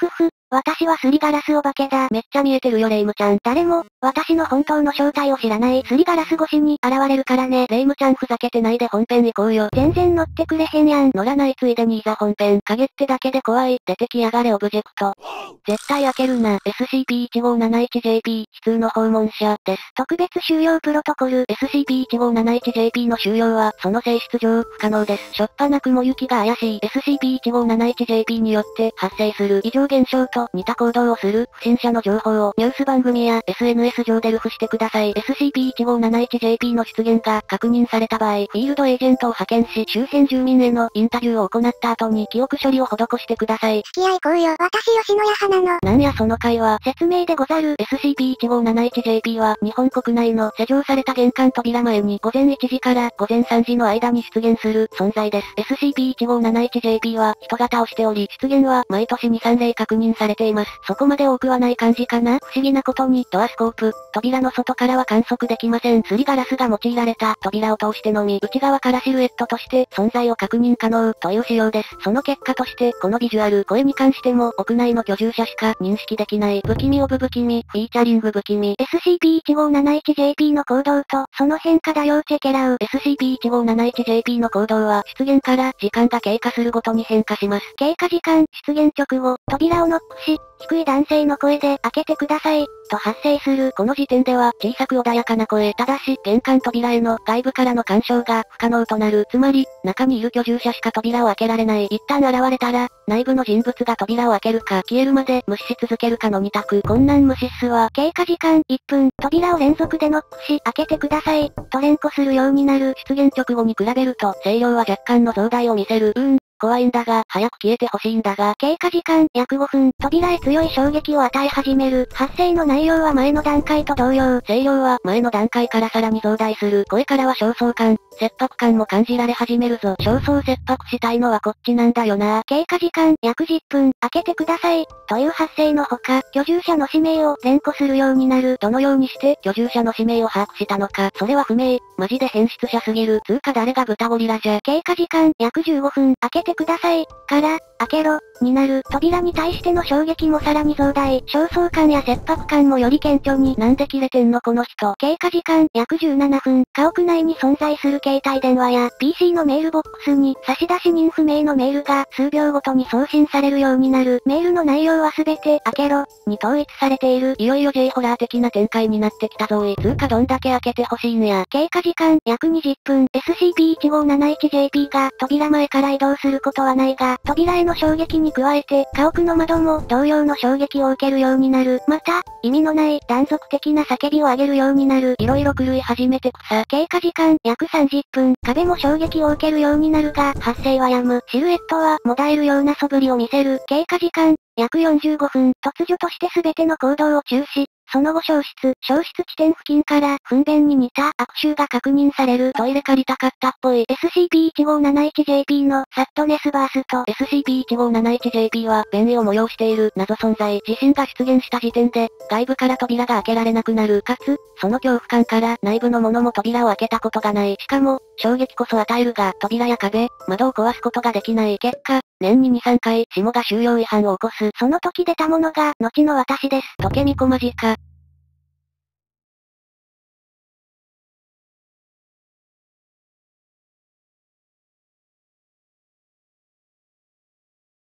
ふふ、私はすりガラスお化けだ。 めっちゃ見えてるよレイムちゃん。 誰も、私の本当の正体を知らないすりガラス越しに現れるからね。 レイムちゃんふざけてないで本編行こうよ。 全然乗ってくれへんやん。 乗らないついでにいざ本編。影ってだけで怖い。出てきやがれオブジェクト。絶対開けるな。SCP-1571JP、悲痛の訪問者、です。 特別収容プロトコル。 SCP-1571JP の収容は、その性質上、不可能です。しょっぱな雲行きが怪しい。SCP-1571JP によって発生する異常現象と似た行動をする不審者の情報をニュース番組や SNS 上で流布してください。SCP-1571JP の出現が確認された場合、フィールドエージェントを派遣し、周辺住民へのインタビューを行った後に記憶処理を施してください。 付き合いこうよ。私吉野家派なの。 なんやその会話。 説明でござる。 SCP-1571JP は日本国内の施錠された玄関扉前に午前1時から午前3時の間に出現する存在です。SCP-1571JP は人型をしており、出現は毎年2、3例確認されています。そこまで多くはない感じかな。不思議なことに、ドアスコープ、扉の外からは観測できません。すりガラスが用いられた扉を通してのみ、内側からシルエットとして存在を確認可能という仕様です。その結果として、このビジュアル、声に関しても屋内の居住者しか認識できない。不気味オブ不気味、フィーチャリング不気味。 SCP-1571JP の行動と、その変化だよチェケラウ。 SCP-1571JP の行動は、出現から時間が経過するごとに変化します。 経過時間、出現直後、扉をノックし、低い男性の声で、開けてください、と発生する。 この時点では、小さく穏やかな声。ただし、玄関扉への外部からの干渉が不可能となる。つまり、中にいる居住者しか扉を開けられない。一旦現れたら、内部の人物が扉を開けるか、消えるまで無視し続けるかの二択。こんなん無視っすわ。 経過時間、1分、扉を連続でノックし、開けてください、と連呼するようになる。 出現直後に比べると、声量は若干の増大を見せる。怖いんだが、早く消えてほしいんだが。 経過時間、約5分、扉へ強い衝撃を与え始める。発生の内容は前の段階と同様。 声量は前の段階からさらに増大する。声からは焦燥感、切迫感も感じられ始めるぞ。焦燥切迫したいのはこっちなんだよな。 経過時間、約10分、開けてください、という発生のほか、居住者の氏名を連呼するようになる。 どのようにして居住者の氏名を把握したのか、それは不明。マジで変質者すぎる。つうか誰が豚ゴリラじゃ。 経過時間、約15分、開けてください、から、開けろ、になる。扉に対しての衝撃もさらに増大。焦燥感や切迫感もより顕著に。 なんで切れてんのこの人。 経過時間、約17分。家屋内に存在する携帯電話や、PC のメールボックスに、差出人不明のメールが、数秒ごとに送信されるようになる。メールの内容はすべて、開けろ、に統一されている。 いよいよ J ホラー的な展開になってきたぞー。つうかどんだけ開けてほしいんや。 経過時間、約20分。SCP-1571JP が、扉前から移動することはないが、扉への衝撃に加えて、家屋の窓も同様の衝撃を受けるようになる。また、意味のない断続的な叫びを上げるようになる。 いろいろ狂い始めて草。 経過時間、約30分。壁も衝撃を受けるようになるが、発生は止む。シルエットは、もだえるような素振りを見せる。経過時間、約45分。突如として全ての行動を中止。その後消失地点付近から、糞便に似た悪臭が確認される。 トイレ借りたかったっぽい。 SCP-1571JP のサットネスバースト。 SCP-1571JP は、便意を催している謎存在。地震が出現した時点で、外部から扉が開けられなくなる。かつ、その恐怖感から内部の物も扉を開けたことがない。しかも、衝撃こそ与えるが、扉や壁、窓を壊すことができない。結果、年に2、3回、下が収容違反を起こす。 その時出たものが、後の私です。 溶けみこマジか。